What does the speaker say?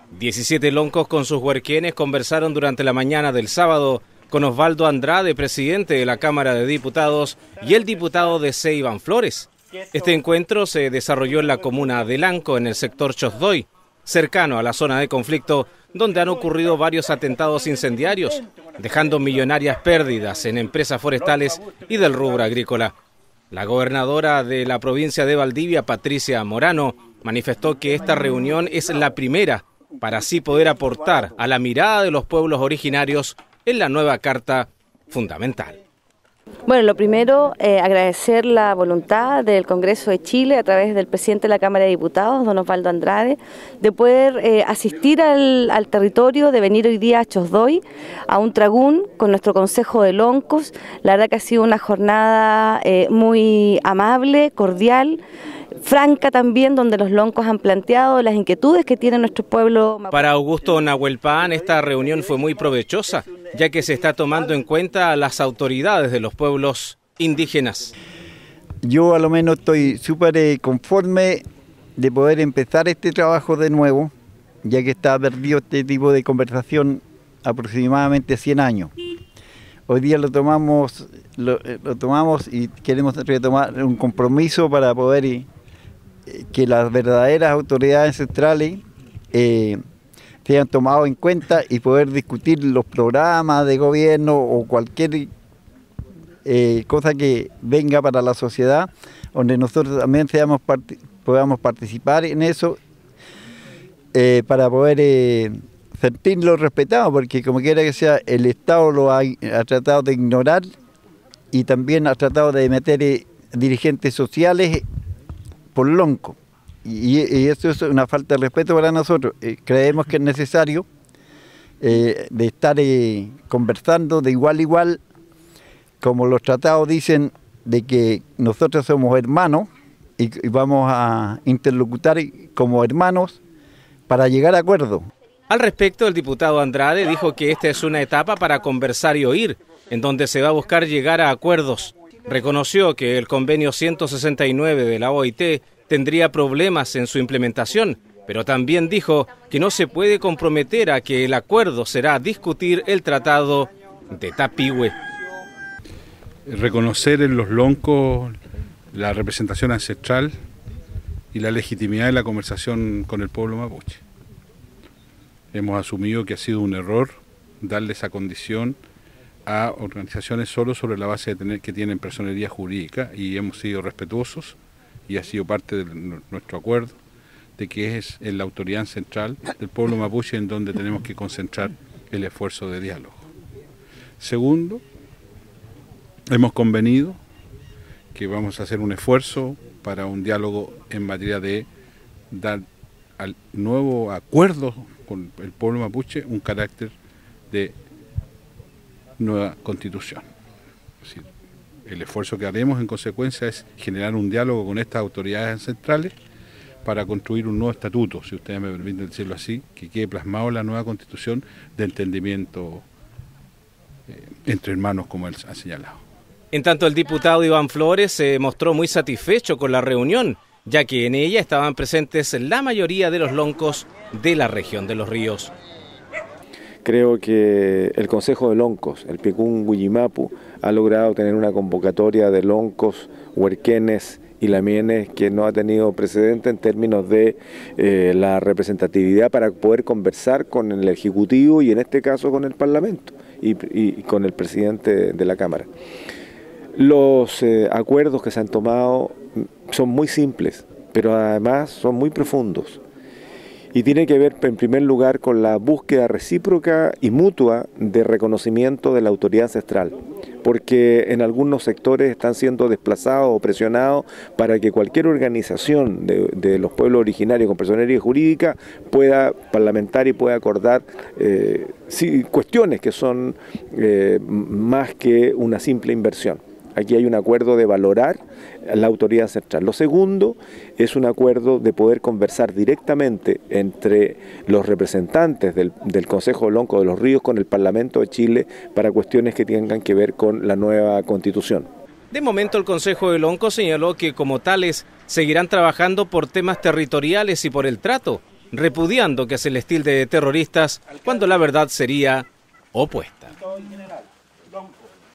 17 loncos con sus huerquenes conversaron durante la mañana del sábado con Osvaldo Andrade, presidente de la Cámara de Diputados, y el diputado de C. Iván Flores. Este encuentro se desarrolló en la comuna de Lanco, en el sector Chosdoy, cercano a la zona de conflicto, donde han ocurrido varios atentados incendiarios, dejando millonarias pérdidas en empresas forestales y del rubro agrícola. La gobernadora de la provincia de Valdivia, Patricia Morano, manifestó que esta reunión es la primera para así poder aportar a la mirada de los pueblos originarios en la nueva Carta Fundamental. Bueno, lo primero, agradecer la voluntad del Congreso de Chile a través del presidente de la Cámara de Diputados, don Osvaldo Andrade, de poder asistir al territorio, de venir hoy día a Chosdoy, a un tragún con nuestro Consejo de Loncos. La verdad que ha sido una jornada muy amable, cordial, franca también, donde los loncos han planteado las inquietudes que tiene nuestro pueblo. Para Augusto Nahuelpan, esta reunión fue muy provechosa, ya que se está tomando en cuenta a las autoridades de los pueblos indígenas. Yo a lo menos estoy súper conforme de poder empezar este trabajo de nuevo, ya que está perdido este tipo de conversación aproximadamente 100 años. Hoy día lo tomamos y queremos retomar un compromiso para poder que las verdaderas autoridades centrales sean tomadas en cuenta y poder discutir los programas de gobierno o cualquier cosa que venga para la sociedad, donde nosotros también podamos participar en eso para poder sentirlo respetado, porque como quiera que sea, el Estado lo ha tratado de ignorar y también ha tratado de meter dirigentes sociales por lonco. Y eso es una falta de respeto para nosotros. Creemos que es necesario de estar conversando de igual a igual, como los tratados dicen, de que nosotros somos hermanos y vamos a interlocutar como hermanos para llegar a acuerdos. Al respecto, el diputado Andrade dijo que esta es una etapa para conversar y oír, en donde se va a buscar llegar a acuerdos. Reconoció que el convenio 169 de la OIT tendría problemas en su implementación, pero también dijo que no se puede comprometer a que el acuerdo será discutir el tratado de Tapigüe. Reconocer en los loncos la representación ancestral y la legitimidad de la conversación con el pueblo mapuche. Hemos asumido que ha sido un error darle esa condición a organizaciones solo sobre la base de que tienen personería jurídica, y hemos sido respetuosos y ha sido parte de nuestro acuerdo de que es en la autoridad central del pueblo mapuche en donde tenemos que concentrar el esfuerzo de diálogo. Segundo, hemos convenido que vamos a hacer un esfuerzo para un diálogo en materia de dar al nuevo acuerdo con el pueblo mapuche un carácter de nueva constitución. Es decir, el esfuerzo que haremos en consecuencia es generar un diálogo con estas autoridades ancestrales para construir un nuevo estatuto, si ustedes me permiten decirlo así, que quede plasmado en la nueva constitución de entendimiento entre hermanos, como él ha señalado. En tanto, el diputado Iván Flores se mostró muy satisfecho con la reunión, ya que en ella estaban presentes la mayoría de los loncos de la región de Los Ríos. Creo que el Consejo de Loncos, el Picún Huillimapu, ha logrado tener una convocatoria de loncos, huerquenes y lamienes que no ha tenido precedente en términos de la representatividad para poder conversar con el Ejecutivo y en este caso con el Parlamento y con el presidente de la Cámara. Los acuerdos que se han tomado son muy simples, pero además son muy profundos. Y tiene que ver en primer lugar con la búsqueda recíproca y mutua de reconocimiento de la autoridad ancestral, porque en algunos sectores están siendo desplazados o presionados para que cualquier organización de los pueblos originarios con personería jurídica pueda parlamentar y pueda acordar cuestiones que son más que una simple inversión. Aquí hay un acuerdo de valorar la autoridad ancestral. Lo segundo es un acuerdo de poder conversar directamente entre los representantes del Consejo de Loncos de Los Ríos con el Parlamento de Chile para cuestiones que tengan que ver con la nueva Constitución. De momento, el Consejo de Loncos señaló que como tales seguirán trabajando por temas territoriales y por el trato, repudiando que se les tilde de terroristas cuando la verdad sería opuesta.